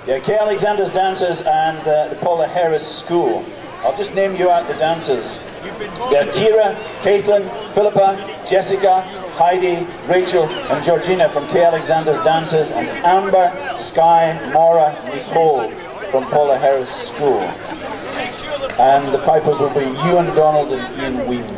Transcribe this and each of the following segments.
Yeah, Highland Dancers and the Paula Herries School. I'll just name you out the dancers. They're Kira, Caitlin, Philippa, Jessica, Heidi, Rachel and Georgina from Highland Dancers, and Amber, Sky, Maura, Nicole from Paula Herries School. And the pipers will be Ewan Donald and Ian Weems.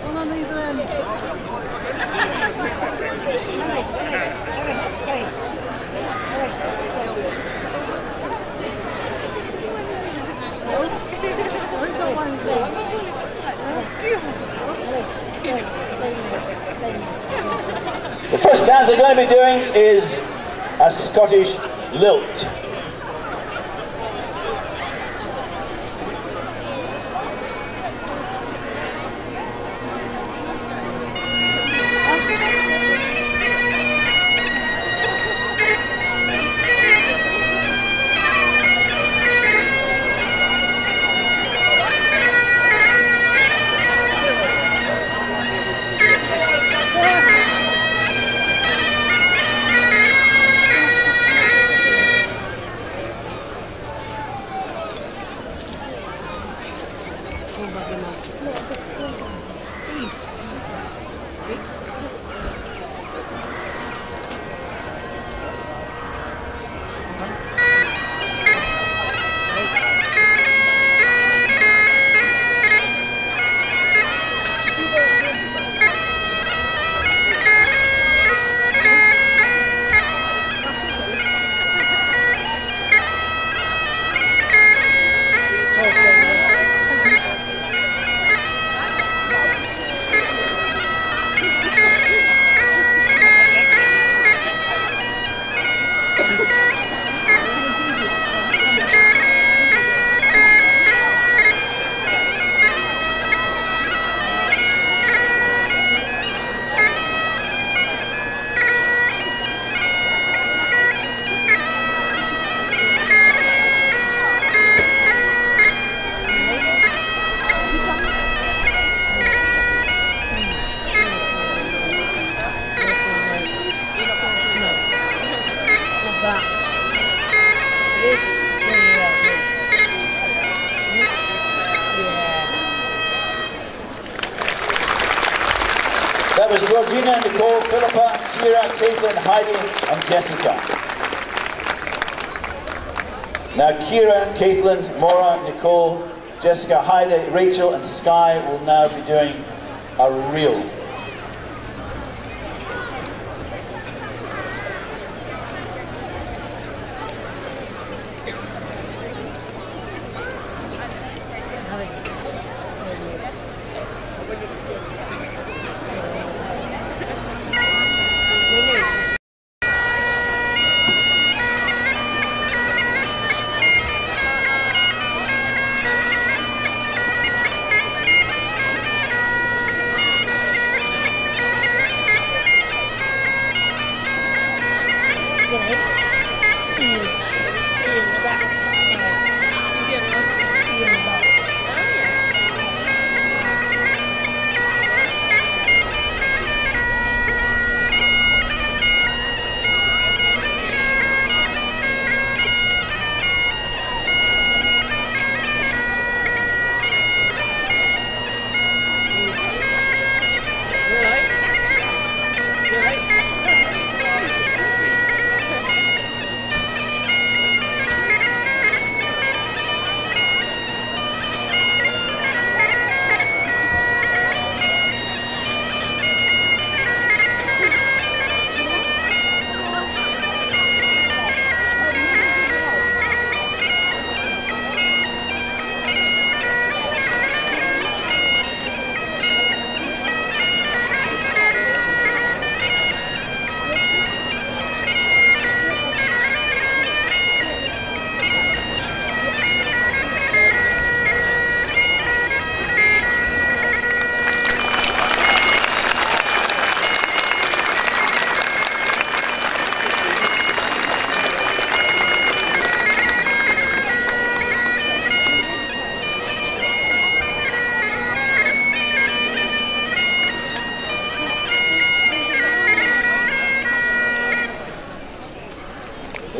The first dance they're going to be doing is a Scottish lilt. That was Georgina, Nicole, Philippa, Kira, Caitlin, Heidi and Jessica. Now Kira, Caitlin, Maura, Nicole, Jessica, Heidi, Rachel and Sky will now be doing a reel.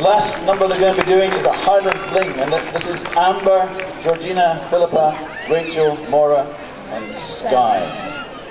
last number they're going to be doing is a Highland Fling, and this is Amber, Georgina, Philippa, Rachel, Maura and Sky.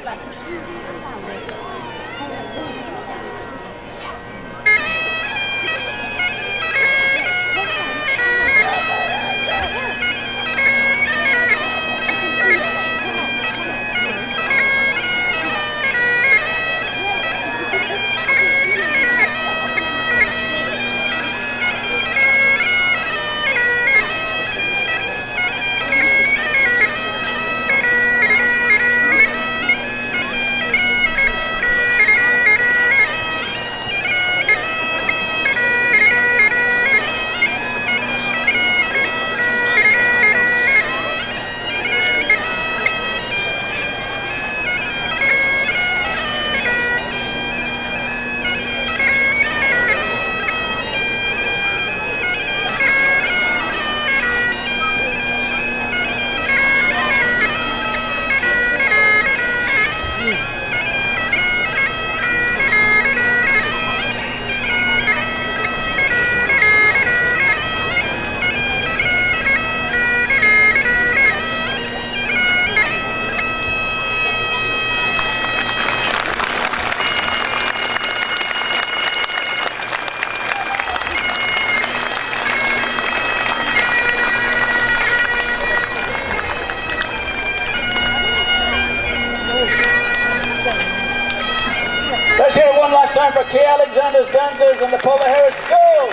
Let's hear it one last time for Alexander's Dancers and the Paula Herries School.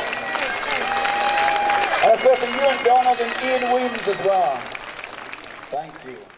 And of course, and Ewan Donald and Ian Weems as well. Thank you.